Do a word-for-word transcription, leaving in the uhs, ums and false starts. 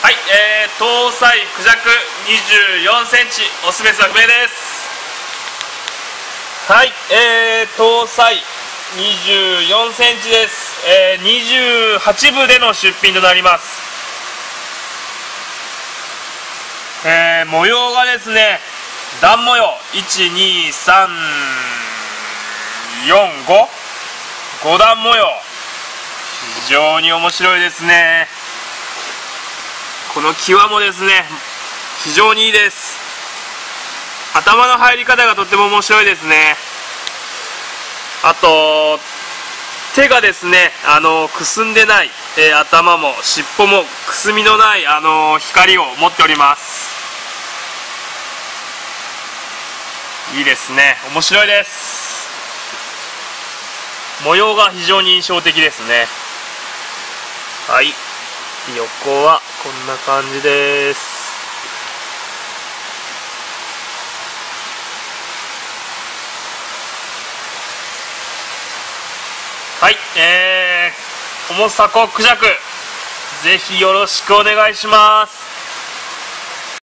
はい、えー、搭載クジャクにじゅうよんセンチ、オスメスは不明です。はい、えー、搭載にじゅうよんセンチです。えー、にじゅうはちぶでの出品となります。えー、模様がですね、段模様いち、に、さん、よん、ご、ご段模様、非常に面白いですね。この際もですね、非常にいいです。頭の入り方がとっても面白いですね。あと手がですね、あのくすんでない、えー、頭も尻尾もくすみのない、あの光を持っております。いいですね、面白いです。模様が非常に印象的ですね。はい、横はこんな感じです。はい、えー、ホモサコクジャク、ぜひよろしくお願いします。